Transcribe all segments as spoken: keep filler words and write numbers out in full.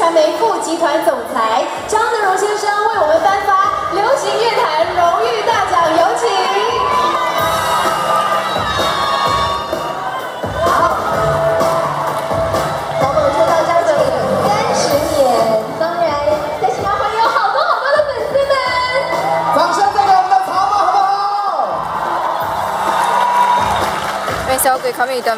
传媒副集团总裁张德荣先生为我们颁发流行乐坛荣誉大奖，有请。好，草蜢出道将近三十年，当然在现场欢迎有好多好多的粉丝们， 掌声再给我们的草蜢好不好？ 没小鬼卡米达米。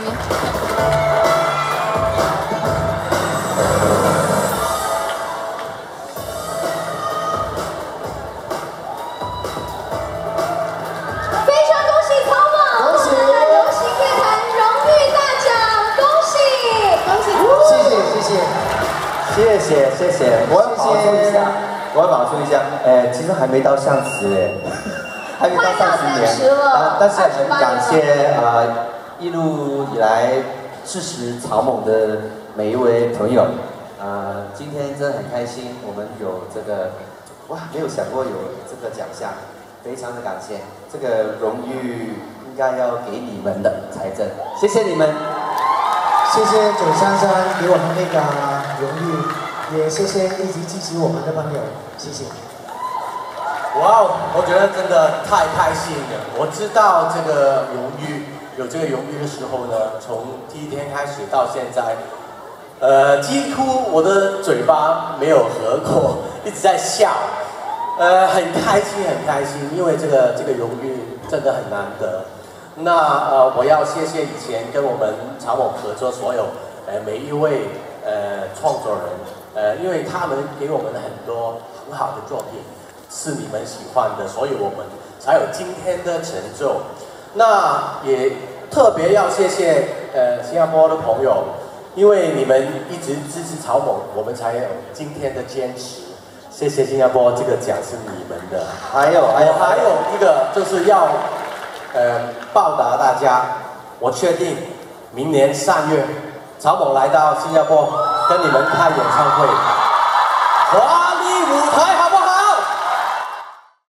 谢谢谢谢，我要补充一下，我要补充一下，呃，其实还没到上十哎，还没到上十年，啊，但是很感谢啊、呃，一路以来支持草蜢的每一位朋友，啊、呃，今天真的很开心，我们有这个，哇，没有想过有这个奖项，非常的感谢，这个荣誉应该要给你们的才正，谢谢你们。 谢谢九三三给我们那个荣誉，也谢谢一直支持我们的朋友，谢谢。 哇哦，我觉得真的太开心了！我知道这个荣誉有这个荣誉的时候呢，从第一天开始到现在，呃，几乎我的嘴巴没有合过，一直在笑，呃，很开心，很开心，因为这个这个荣誉真的很难得。 那呃，我要谢谢以前跟我们草蜢合作所有呃每一位呃创作人，呃，因为他们给我们很多很好的作品，是你们喜欢的，所以我们才有今天的成就。那也特别要谢谢呃新加坡的朋友，因为你们一直支持草蜢，我们才有今天的坚持。谢谢新加坡，这个奖是你们的。还有还有还有一个就是要。 呃，报答大家，我确定明年三月，草蜢来到新加坡跟你们开演唱会。哇！